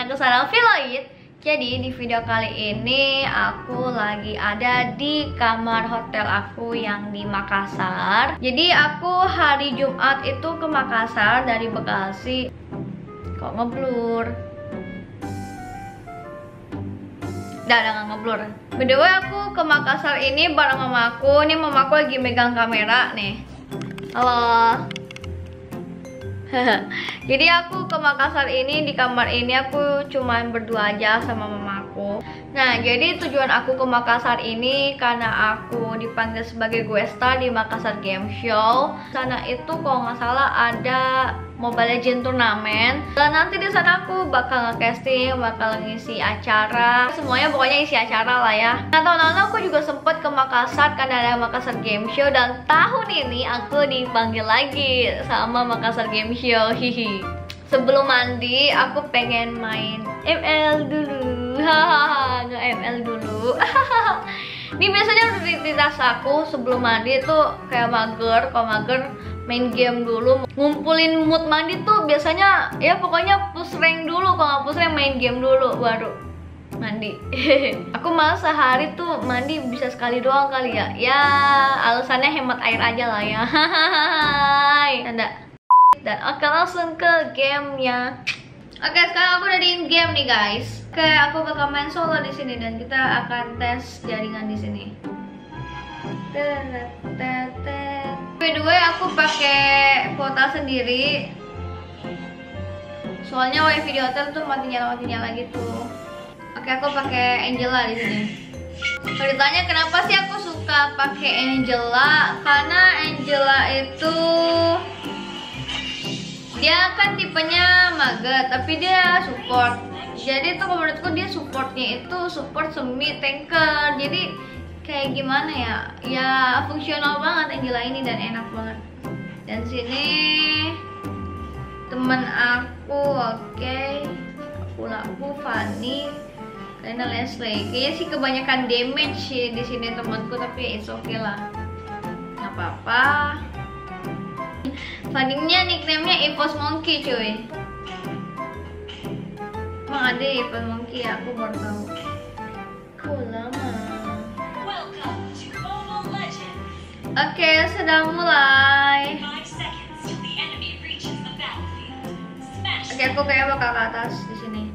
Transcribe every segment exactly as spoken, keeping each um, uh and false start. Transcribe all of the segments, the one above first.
channel aku Sarah Filoid. Jadi di video kali ini aku lagi ada di kamar hotel aku yang di Makassar. Jadi aku hari Jumat itu ke Makassar dari Bekasi. Kok ngeblur? Udah, udah gak ngeblur. By the way, aku ke Makassar ini bareng mamaku. Ini mamaku lagi megang kamera nih. Halo. Jadi aku ke Makassar ini, di kamar ini aku cuman berdua aja sama mamaku. Nah, jadi tujuan aku ke Makassar ini karena aku dipanggil sebagai guest star di Makassar Game Show. Sana itu kalau nggak salah ada Mobile Legends turnamen. Dan nanti di sana aku bakal nge-casting, bakal ngisi acara. Semuanya pokoknya isi acara lah ya. Nah, tahun lalu aku juga sempet ke Makassar karena ada Makassar Game Show. Dan tahun ini aku dipanggil lagi sama Makassar Game Show. Hihi. Sebelum mandi, aku pengen main M L dulu. Hahaha, nge-M L dulu. Ini biasanya rutinitas aku sebelum mandi tuh kayak mager. Kalau mager, main game dulu. Ngumpulin mood mandi tuh biasanya ya pokoknya push rank dulu. Kalau nggak push rank, main game dulu baru mandi. Aku malah sehari tuh mandi bisa sekali doang kali ya. Ya alasannya hemat air aja lah ya. Tanda. Dan oke, langsung ke gamenya. Oke, sekarang aku udah di game nih guys. Oke, aku bakal main solo di sini dan kita akan tes jaringan di sini. By the way, aku pakai kuota sendiri. Soalnya wifi di hotel tuh mati nyala mati nyala gitu. Oke, aku pakai Angela di sini. Kalau ditanya kenapa sih aku suka pakai Angela, karena Angela itu dia kan tipenya maga, tapi dia support. Jadi tuh menurutku dia supportnya itu support semi tanker. Jadi kayak gimana ya? Ya fungsional banget Angela ini dan enak banget. Dan sini teman aku, oke, okay. aku laku Fanny, karena Leslie. Kayaknya sih kebanyakan damage sih di sini temanku, tapi it's okay lah, nggak apa-apa. Fundingnya nickname-nya Evos Monkey cuy. Emang ada Evos Monkey ya? Aku baru tahu. Cool lama. Oke, okay, sudah mulai. Oke, okay, aku kayak bakal ke atas di sini.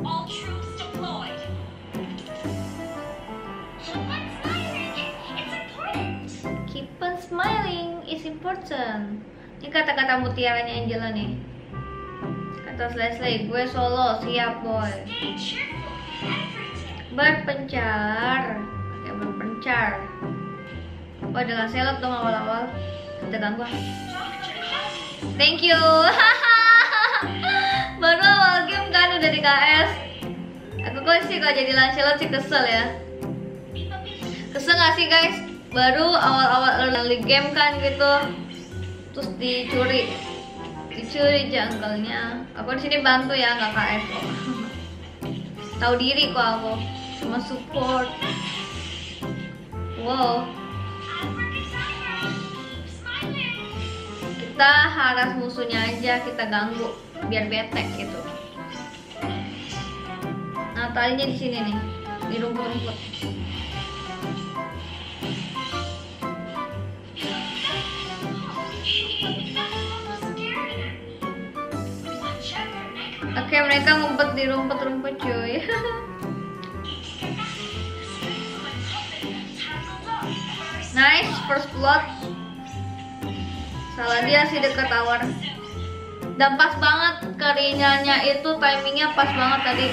Keep on smiling is important. Ini kata-kata mutiaranya Angela nih. Kata Leslie, gue solo, siap boy. Berpencar. Oke, berpencar. Oh, dengan seleb dong awal-awal. Kita ganggu. Thank you. Baru awal game kan udah di K S. Aku kok sih kalau jadi Lancelot sih kesel ya. Kesel gak sih guys? Baru awal-awal early game kan gitu. Terus dicuri, dicuri junggle-nya. Aku di sini bantu ya, nggak K S kok. Tahu diri kok aku, cuma support. Wow. Kita haras musuhnya aja, kita ganggu biar bete gitu. Nah, talinya di sini nih, di rumput-rumput. Oke, mereka ngumpet di rumput-rumput cuy. Nice, first blood. Salah dia sih deket tower. Dan pas banget Karinanya itu timingnya pas banget tadi.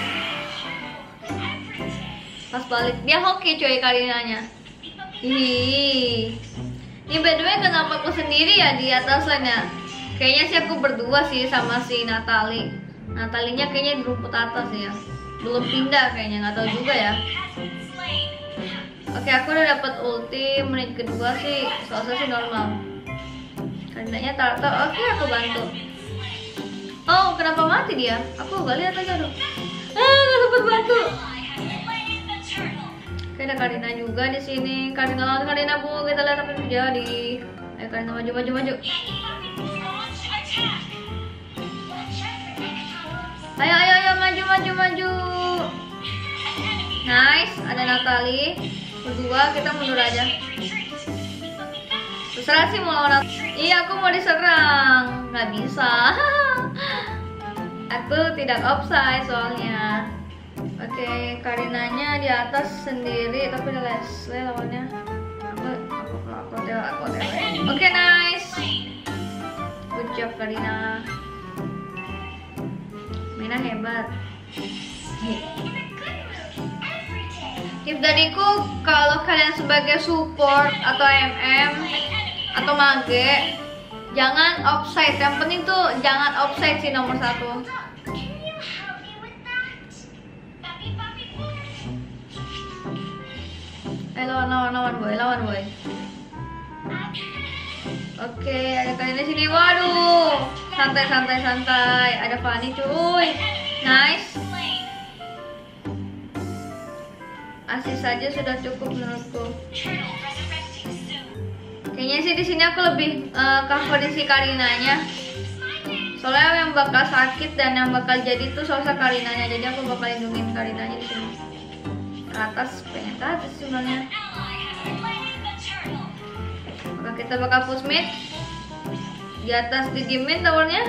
Pas balik, dia hoki cuy Karinanya. Ih. Ini by the way kenapa aku sendiri ya di atas lane ya? Kayaknya sih aku berdua sih sama si Natalie. Natalinya kayaknya di rumput atas ya. Belum pindah kayaknya, nggak tahu juga ya. Oke, aku udah dapat ulti menit kedua sih, soalnya sih normal. Karenanya tartar. Oke, aku bantu. Oh, kenapa mati dia? Aku gak lihat aja dong. Ah, nggak dapat bantu. Oke, ada Karina juga di sini. Karina lawan Karina bu, kita lihat apa yang terjadi. Ayo Karina maju maju maju. Ayo ayo ayo maju maju maju. ada Natali berdua, kita mundur aja. Terserah sih mau lawan. Iya, aku mau diserang, nggak bisa. Aku tidak offside soalnya. Oke, Karinanya di atas sendiri, tapi ada Leslie lawannya. Aku, aku, aku, aku, aku, aku. Oke, nice. Good job Karina. Mina hebat. Tips dariku, kalau kalian sebagai support atau M M atau mage, jangan offside. Yang penting tuh jangan offside sih nomor satu. Eh, lawan lawan lawan boy, lawan boy. Oke, ada kalian di sini. Waduh, santai santai santai. Ada Fanny cuy. Nice. Asis saja sudah cukup menurutku. Kayaknya sih di sini aku lebih uh, cover di si Karinanya. Soalnya yang bakal sakit dan yang bakal jadi tuh sosok Karinanya. Jadi aku bakal lindungin Karinanya di sini. Ke atas, pengen ke atas sebenarnya. Maka kita bakal push mid. Di atas didiemin towernya.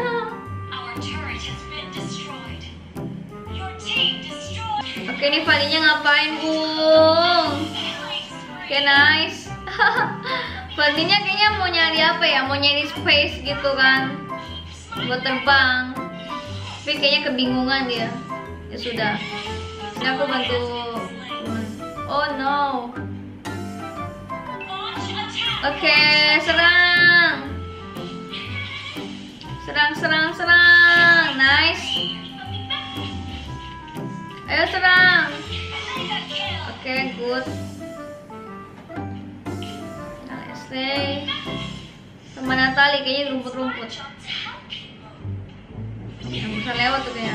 Oke, ini Fanny-nya ngapain, Bung? Oke, nice. Fanny-nya kayaknya mau nyari apa ya? Mau nyari space gitu kan, buat terbang. Tapi kayaknya kebingungan dia. Ya sudah. Ini aku bantu. Oh no. Oke, serang. Serang, serang, serang. Nice. Ayo serang. Oke, good. Nah, stay. Sama Natali kayaknya rumput-rumput. Yang bisa lewat tuh kayaknya.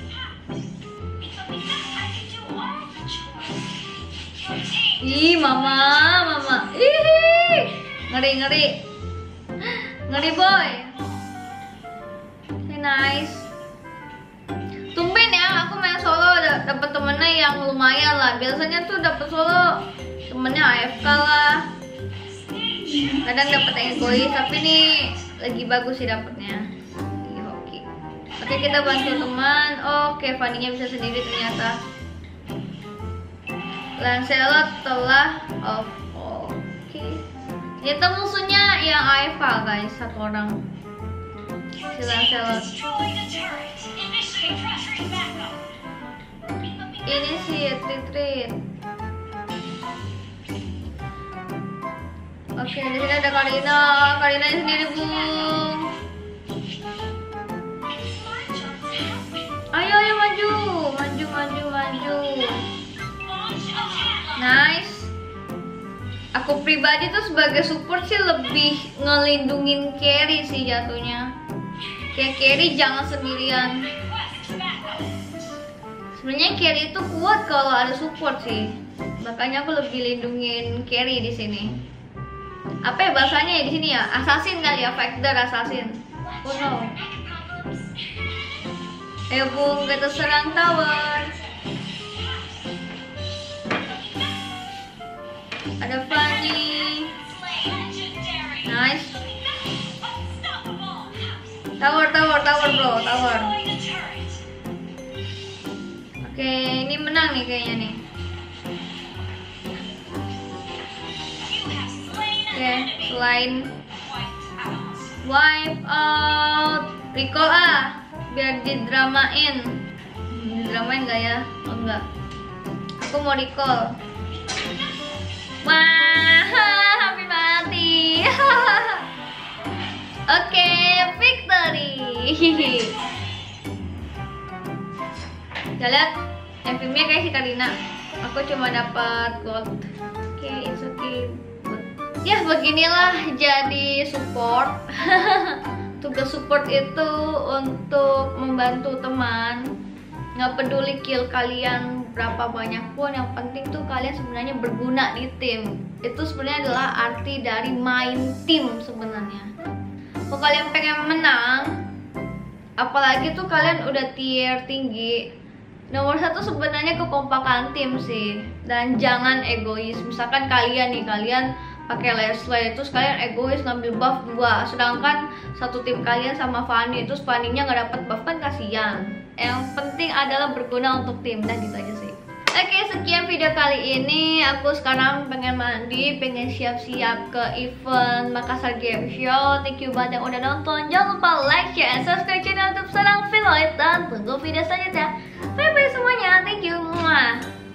Ih, mama, mama. Ih, ngeri, ngeri. Ngeri, boy. Okay, nice. Tumben ya, aku main solo dapat temennya yang lumayan lah. Biasanya tuh dapat solo temennya A F K lah. Kadang dapat yang egois, tapi ini lagi bagus sih dapatnya. Oke, oke kita bantu teman. Oke, Fanny-nya bisa sendiri ternyata. Lancelot telah off. Oke. Ternyata musuhnya yang A F K guys, satu orang. Si Lancelot. Ini sih retreat. Oke, di sini ada Karina. Karina sendiri, Bung. Ayo, ayo maju, maju, maju, maju. Nice. Aku pribadi tuh sebagai support sih lebih ngelindungin carry sih jatuhnya. Kayak carry jangan sendirian. Sebenarnya carry itu kuat kalau ada support sih. Makanya aku lebih lindungin carry di sini. Apa ya bahasanya ya di sini ya? Assassin kali ya, fighter assassin. Oh no. Ayo Bung, kita serang tower. Ada Fanny. Nice. Tower, tower, tower bro, tower. Oke, ini menang nih kayaknya nih. Oke, selain wipe out, recall ah, biar didramain. Didramain gak ya? Oh enggak. Aku mau recall. Wah, hampir mati. Oke, victory. Kita lihat M V P-nya kayak si Karina. Aku cuma dapat gold. Oke, okay, it's okay. Ya beginilah jadi support. Tugas support itu untuk membantu teman. Nggak peduli kill kalian berapa banyak pun, yang penting tuh kalian sebenarnya berguna di tim. Itu sebenarnya adalah arti dari main tim sebenarnya. Kalau kalian pengen menang, apalagi tuh kalian udah tier tinggi, Nomor satu sebenarnya kekompakan tim sih, dan jangan egois. Misalkan kalian nih, kalian pakai Leslie, terus kalian egois ngambil buff dua, sedangkan satu tim kalian sama Fanny, terus Fanny-nya nggak dapet buff, kan kasihan. Yang penting adalah berguna untuk tim, dan gitu aja sih. Oke, sekian video kali ini. Aku sekarang pengen mandi, pengen siap-siap ke event Makassar Game Show. Thank you banget yang udah nonton. Jangan lupa like, share, and subscribe channel YouTube Serang Filoid. Dan tunggu video selanjutnya. Bye-bye semuanya. Thank you. Mwah.